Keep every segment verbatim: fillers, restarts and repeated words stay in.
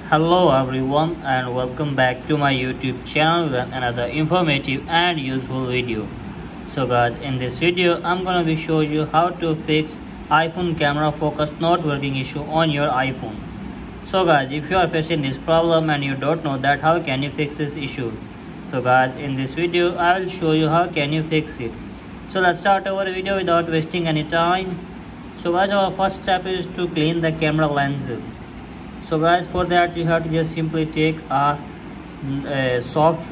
Hello everyone and welcome back to my YouTube channel with another informative and useful video. So guys, in this video I'm gonna be showing you how to fix iPhone camera focus not working issue on your iPhone. So guys, if you are facing this problem and you don't know that how can you fix this issue. So guys, in this video I will show you how can you fix it. So let's start our video without wasting any time. So guys, our first step is to clean the camera lens. So guys, for that you have to just simply take a, a soft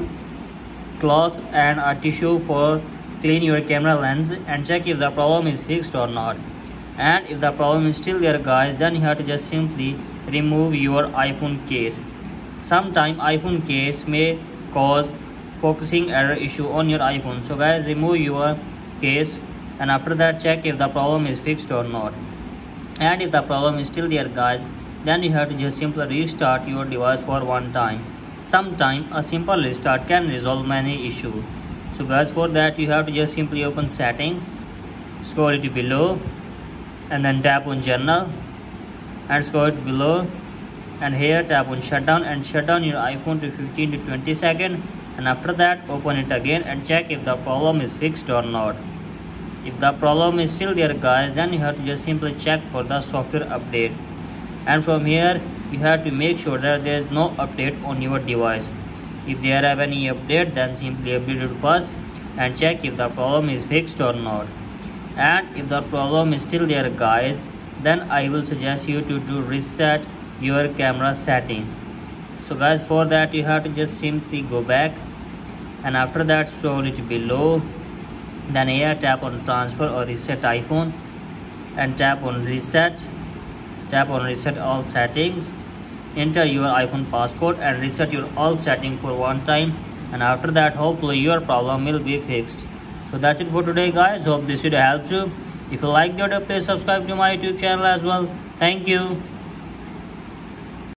cloth and a tissue for clean your camera lens and check if the problem is fixed or not. And if the problem is still there guys, then you have to just simply remove your iPhone case. Sometime iPhone case may cause focusing error issue on your iPhone. So guys, remove your case and after that check if the problem is fixed or not. And if the problem is still there guys, then you have to just simply restart your device for one time. Sometime a simple restart can resolve many issues. So guys, for that you have to just simply open settings, scroll it below and then tap on general and scroll it below and here tap on shutdown and shut down your iPhone to fifteen to twenty seconds and after that open it again and check if the problem is fixed or not. If the problem is still there guys, then you have to just simply check for the software update. And from here you have to make sure that there is no update on your device. If there have any update, then simply update it first and check if the problem is fixed or not. And if the problem is still there guys, then I will suggest you to do reset your camera setting. So guys, for that you have to just simply go back and after that scroll it below, then here tap on transfer or reset iPhone and tap on reset. Tap on reset all settings, enter your iPhone passcode and reset your all settings for one time and after that hopefully your problem will be fixed. So that's it for today guys. Hope this video helps you. If you like the video, please subscribe to my YouTube channel as well. Thank you.